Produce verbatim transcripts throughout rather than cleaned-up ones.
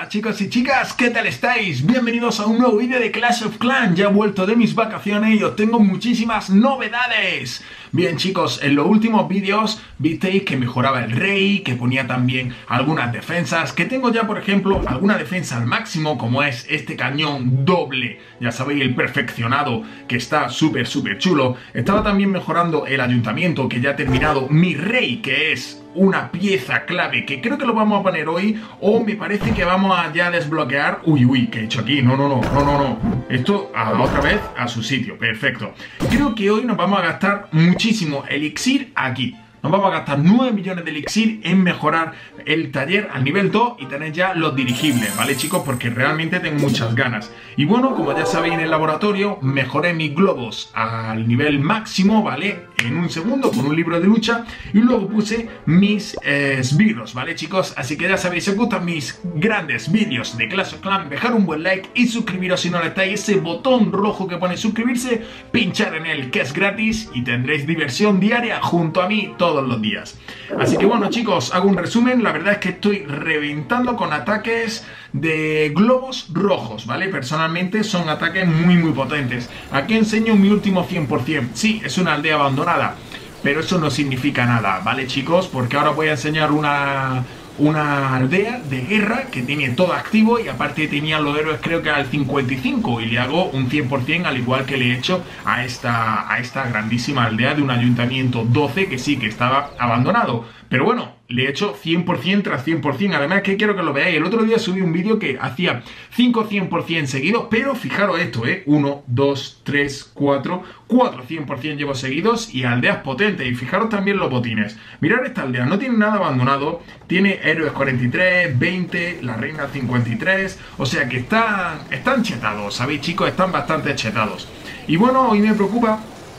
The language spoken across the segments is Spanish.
Hola chicos y chicas, ¿qué tal estáis? Bienvenidos a un nuevo vídeo de Clash of Clans. Ya he vuelto de mis vacaciones y os tengo muchísimas novedades. Bien chicos, en los últimos vídeos visteis que mejoraba el rey, que ponía también algunas defensas, que tengo ya por ejemplo alguna defensa al máximo, como es este cañón doble, ya sabéis, el perfeccionado, que está súper súper chulo. Estaba también mejorando el ayuntamiento, que ya ha terminado mi rey, que es una pieza clave que creo que lo vamos a poner hoy, o me parece que vamos a ya desbloquear. Uy, uy, ¿qué he hecho aquí? No, no, no, no, no, no. Esto a, otra vez a su sitio, perfecto. Creo que hoy nos vamos a gastar muchísimo elixir aquí. Nos vamos a gastar nueve millones de elixir en mejorar el taller al nivel dos y tener ya los dirigibles, ¿vale chicos? Porque realmente tengo muchas ganas. Y bueno, como ya sabéis, en el laboratorio mejoré mis globos al nivel máximo, ¿vale? En un segundo con un libro de lucha, y luego puse mis eh, esbirros, ¿vale chicos? Así que ya sabéis, si os gustan mis grandes vídeos de Clash of Clans, dejar un buen like y suscribiros si no lo estáis, ese botón rojo que pone suscribirse, pinchar en él que es gratis y tendréis diversión diaria junto a mí todos los días. Así que bueno chicos, hago un resumen. La verdad es que estoy reventando con ataques de globos rojos, ¿vale? Personalmente son ataques muy muy potentes. Aquí enseño mi último cien por cien. Sí, es una aldea abandonada, pero eso no significa nada, ¿vale chicos? Porque ahora voy a enseñar una... una aldea de guerra que tiene todo activo, y aparte tenía los héroes creo que al cincuenta y cinco, y le hago un cien por cien al igual que le he hecho a esta, a esta grandísima aldea de un ayuntamiento doce que sí que estaba abandonado. Pero bueno, le he hecho cien por cien tras cien por cien. Además que quiero que lo veáis. El otro día subí un vídeo que hacía cinco cien por cien seguidos, pero fijaros esto, ¿eh? uno, dos, tres, cuatro, cuatro cien por cien llevo seguidos, y aldeas potentes. Y fijaros también los botines. Mirad esta aldea, no tiene nada abandonado. Tiene héroes cuarenta y tres, veinte, la reina cincuenta y tres. O sea que están, están chetados, ¿sabéis chicos? Están bastante chetados. Y bueno, hoy me preocupa...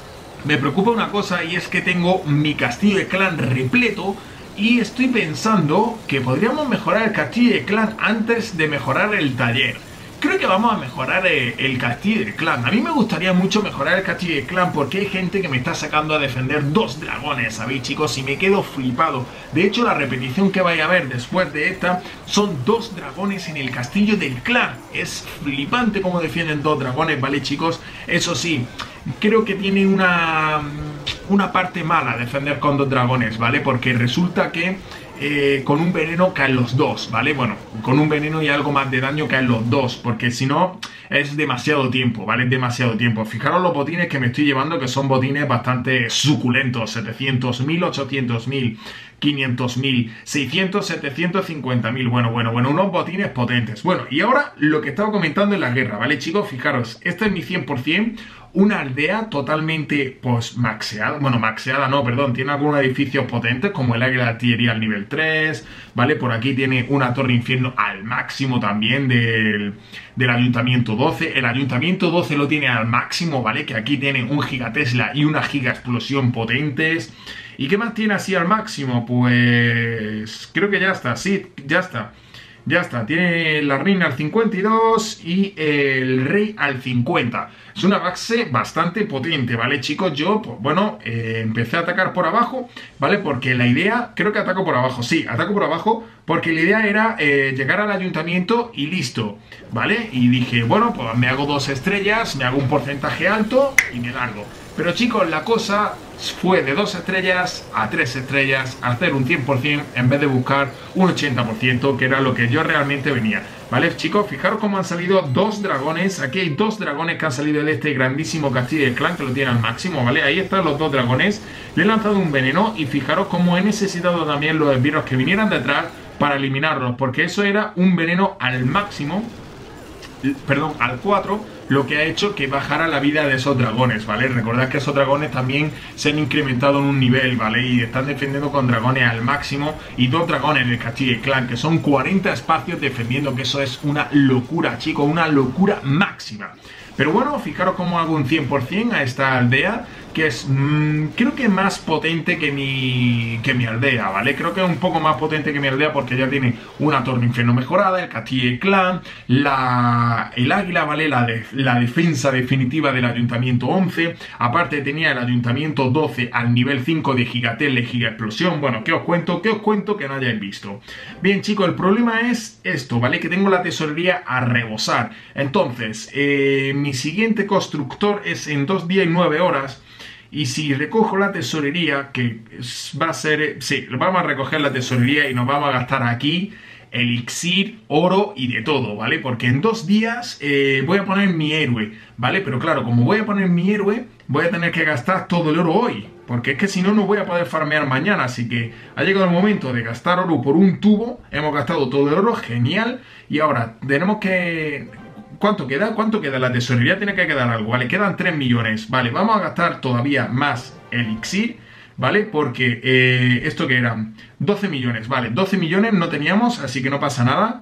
Me preocupa una cosa, y es que tengo mi castillo de clan repleto, y estoy pensando que podríamos mejorar el castillo de clan antes de mejorar el taller. Creo que vamos a mejorar el, el castillo de clan. A mí me gustaría mucho mejorar el castillo de clan, porque hay gente que me está sacando a defender dos dragones, ¿sabéis chicos? Y me quedo flipado. De hecho, la repetición que vaya a ver después de esta son dos dragones en el castillo del clan. Es flipante cómo defienden dos dragones, ¿vale chicos? Eso sí, creo que tiene una, una parte mala defender con dos dragones, ¿vale? Porque resulta que eh, con un veneno caen los dos, ¿vale? Bueno, con un veneno y algo más de daño caen los dos, porque si no es demasiado tiempo, ¿vale? Es demasiado tiempo. Fijaros los botines que me estoy llevando, que son botines bastante suculentos. setecientos mil, ochocientos mil, quinientos mil, seiscientos, setecientos cincuenta mil. Bueno, bueno, bueno, unos botines potentes. Bueno, y ahora lo que estaba comentando en la guerra, ¿vale chicos? Fijaros, este es mi cien por cien. Una aldea totalmente, pues, maxeada. Bueno, maxeada no, perdón. Tiene algunos edificios potentes, como el águila de artillería al nivel tres, ¿vale? Por aquí tiene una torre infierno al máximo también del, del ayuntamiento doce. El ayuntamiento doce lo tiene al máximo, ¿vale? Que aquí tiene un gigatesla y una giga explosión potentes. ¿Y qué más tiene así al máximo? Pues... creo que ya está, sí, ya está. Ya está, tiene la reina al cincuenta y dos y el rey al cincuenta. Es una base bastante potente, ¿vale chicos? Yo, pues bueno, eh, empecé a atacar por abajo, ¿vale? Porque la idea, creo que ataco por abajo, sí, ataco por abajo, porque la idea era eh, llegar al ayuntamiento y listo, ¿vale? Y dije, bueno, pues me hago dos estrellas, me hago un porcentaje alto y me largo. Pero chicos, la cosa fue de dos estrellas a tres estrellas, a hacer un cien por cien en vez de buscar un ochenta por ciento, que era lo que yo realmente venía. ¿Vale chicos? Fijaros cómo han salido dos dragones. Aquí hay dos dragones que han salido de este grandísimo castillo de clan, que lo tiene al máximo, ¿vale? Ahí están los dos dragones. Le he lanzado un veneno, y fijaros cómo he necesitado también los esbirros que vinieran detrás para eliminarlos, porque eso era un veneno al máximo, perdón, al cuatro, lo que ha hecho que bajara la vida de esos dragones, ¿vale? Recordad que esos dragones también se han incrementado en un nivel, ¿vale? Y están defendiendo con dragones al máximo, y dos dragones en el castillo de clan, que son cuarenta espacios defendiendo, que eso es una locura, chicos, una locura máxima. Pero bueno, fijaros cómo hago un cien por cien a esta aldea, que es, mmm, creo que más potente que mi, que mi aldea, ¿vale? Creo que es un poco más potente que mi aldea porque ya tiene una torre infierno mejorada, el castillo y clan, la, el águila, ¿vale? La, de, la defensa definitiva del ayuntamiento once, aparte tenía el ayuntamiento doce al nivel cinco de gigatele y giga explosión. Bueno, ¿qué os cuento? ¿Qué os cuento que no hayáis visto? Bien, chicos, el problema es esto, ¿vale? Que tengo la tesorería a rebosar. Entonces, eh, mi siguiente constructor es en dos días y nueve horas. Y si recojo la tesorería, que va a ser... Sí, vamos a recoger la tesorería y nos vamos a gastar aquí elixir, oro y de todo, ¿vale? Porque en dos días eh, voy a poner mi héroe, ¿vale? Pero claro, como voy a poner mi héroe, voy a tener que gastar todo el oro hoy. Porque es que si no, no voy a poder farmear mañana. Así que ha llegado el momento de gastar oro por un tubo. Hemos gastado todo el oro, genial. Y ahora tenemos que... ¿Cuánto queda? ¿Cuánto queda? La tesorería tiene que quedar algo, ¿vale? Quedan tres millones, ¿vale? Vamos a gastar todavía más elixir, ¿vale? Porque eh, esto que eran doce millones, ¿vale? doce millones no teníamos, así que no pasa nada.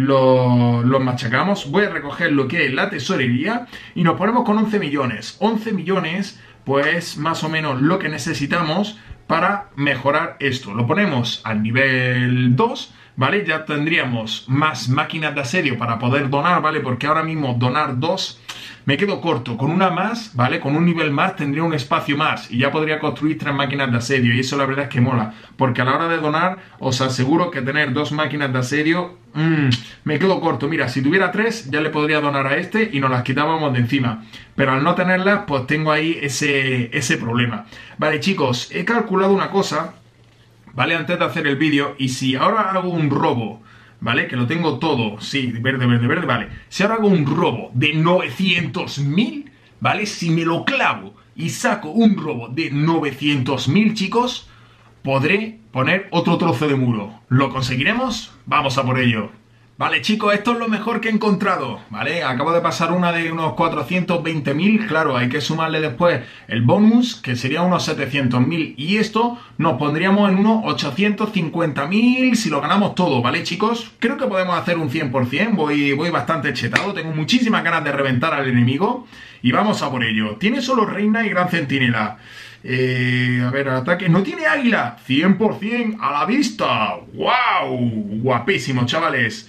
Los lo machacamos. Voy a recoger lo que es la tesorería y nos ponemos con once millones. once millones, pues más o menos lo que necesitamos para mejorar esto. Lo ponemos al nivel dos, ¿vale? Ya tendríamos más máquinas de asedio para poder donar, ¿vale? Porque ahora mismo donar dos me quedo corto. Con una más, ¿vale? Con un nivel más tendría un espacio más y ya podría construir tres máquinas de asedio y eso la verdad es que mola. Porque a la hora de donar os aseguro que tener dos máquinas de asedio mmm, me quedo corto. Mira, si tuviera tres ya le podría donar a este y nos las quitábamos de encima. Pero al no tenerlas pues tengo ahí ese, ese problema. Vale, chicos, he calculado una cosa, ¿vale? Antes de hacer el vídeo, y si ahora hago un robo, ¿vale? Que lo tengo todo, sí, verde, verde, verde, vale. Si ahora hago un robo de novecientos mil, ¿vale? Si me lo clavo y saco un robo de novecientos mil, chicos, podré poner otro trozo de muro. ¿Lo conseguiremos? Vamos a por ello. Vale, chicos, esto es lo mejor que he encontrado, ¿vale? Acabo de pasar una de unos cuatrocientos veinte mil, claro, hay que sumarle después el bonus, que sería unos setecientos mil, y esto nos pondríamos en unos ochocientos cincuenta mil si lo ganamos todo, ¿vale, chicos? Creo que podemos hacer un cien por cien, voy, voy bastante chetado, tengo muchísimas ganas de reventar al enemigo, y vamos a por ello. Tiene solo reina y gran centinela. Eh, a ver, ataque. No tiene águila. cien por cien a la vista. ¡Wow! Guapísimo, chavales.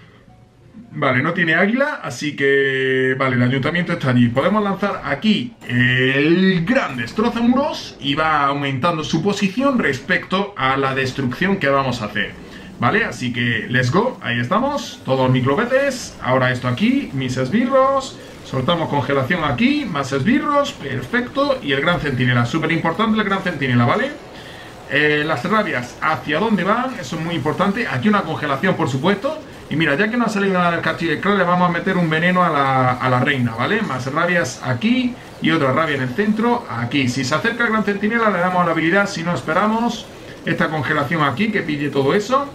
Vale, no tiene águila, así que... Vale, el ayuntamiento está allí. Podemos lanzar aquí el gran destrozamuros y va aumentando su posición respecto a la destrucción que vamos a hacer. Vale, así que let's go. Ahí estamos, todos mis globetes. Ahora esto aquí, mis esbirros. Soltamos congelación aquí, más esbirros, perfecto. Y el gran centinela, súper importante el gran centinela, ¿vale? Eh, las rabias, ¿hacia dónde van? Eso es muy importante. Aquí una congelación, por supuesto. Y mira, ya que no ha salido nada del castillo de clan, le vamos a meter un veneno a la, a la reina, ¿vale? Más rabias aquí y otra rabia en el centro, aquí. Si se acerca el gran centinela, le damos la habilidad. Si no, esperamos esta congelación aquí, que pille todo eso.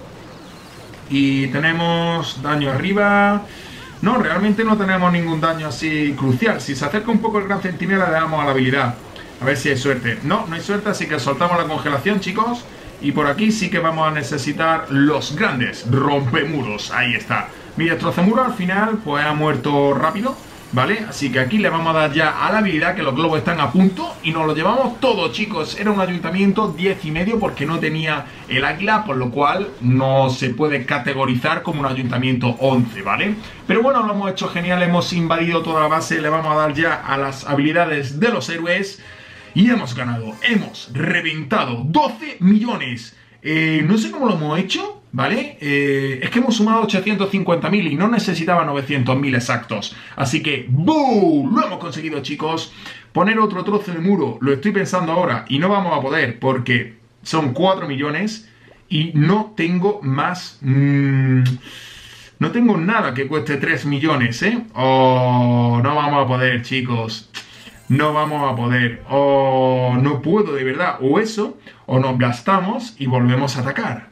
Y tenemos daño arriba. No, realmente no tenemos ningún daño así crucial. Si se acerca un poco el gran centinela, le damos a la habilidad. A ver si hay suerte. No, no hay suerte, así que soltamos la congelación, chicos. Y por aquí sí que vamos a necesitar los grandes rompemuros. Ahí está. Mi destrozamuro al final pues ha muerto rápido, ¿vale? Así que aquí le vamos a dar ya a la habilidad, que los globos están a punto. Y nos lo llevamos todo, chicos. Era un ayuntamiento diez y medio porque no tenía el águila, por lo cual no se puede categorizar como un ayuntamiento once, ¿vale? Pero bueno, lo hemos hecho genial. Hemos invadido toda la base. Le vamos a dar ya a las habilidades de los héroes. Y hemos ganado, hemos reventado doce millones. Eh, no sé cómo lo hemos hecho, ¿vale? Eh, es que hemos sumado ochocientos cincuenta mil y no necesitaba novecientos mil exactos. Así que, ¡boom! Lo hemos conseguido, chicos. Poner otro trozo de muro, lo estoy pensando ahora y no vamos a poder porque son cuatro millones y no tengo más... Mmm, no tengo nada que cueste tres millones, ¿eh? Oh, no vamos a poder, chicos. No vamos a poder, o no puedo de verdad, o eso, o nos gastamos y volvemos a atacar.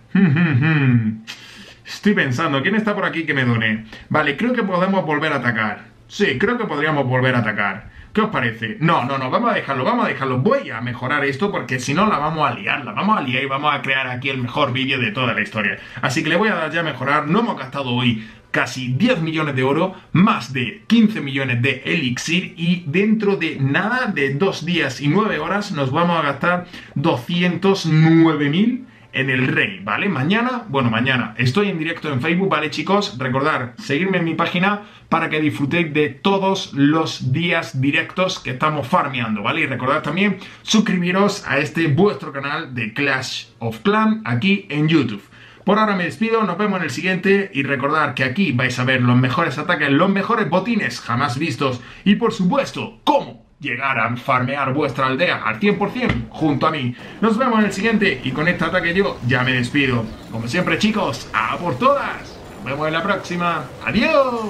Estoy pensando, ¿quién está por aquí que me done? Vale, creo que podemos volver a atacar. Sí, creo que podríamos volver a atacar. ¿Qué os parece? No, no, no, vamos a dejarlo, vamos a dejarlo. Voy a mejorar esto porque si no la vamos a liar, la vamos a liar y vamos a crear aquí el mejor vídeo de toda la historia. Así que le voy a dar ya a mejorar, no hemos gastado hoy casi diez millones de oro, más de quince millones de elixir y dentro de nada, de dos días y nueve horas, nos vamos a gastar doscientos nueve mil en el rey, ¿vale? Mañana, bueno, mañana estoy en directo en Facebook, ¿vale, chicos? Recordad, seguirme en mi página para que disfrutéis de todos los días directos que estamos farmeando, ¿vale? Y recordad también suscribiros a este vuestro canal de Clash of Clans aquí en YouTube. Por ahora me despido, nos vemos en el siguiente y recordad que aquí vais a ver los mejores ataques, los mejores botines jamás vistos y por supuesto, cómo llegar a farmear vuestra aldea al cien por cien junto a mí. Nos vemos en el siguiente y con este ataque yo ya me despido. Como siempre, chicos, ¡a por todas! Nos vemos en la próxima. ¡Adiós!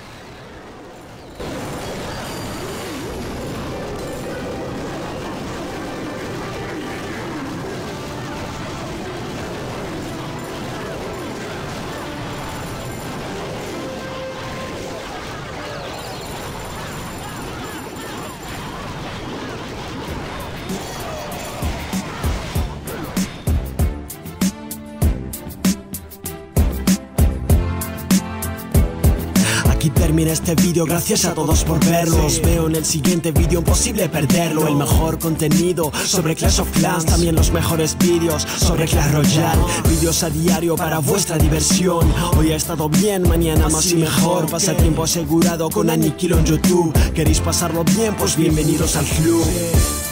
Aquí termina este vídeo, gracias a todos por verlo. Os veo en el siguiente vídeo, imposible perderlo. El mejor contenido sobre Clash of Clans, también los mejores vídeos sobre Clash Royale. Vídeos a diario para vuestra diversión. Hoy ha estado bien, mañana más y mejor. Pasatiempo asegurado con Aniquilo en YouTube. ¿Queréis pasarlo bien? Pues bienvenidos al club.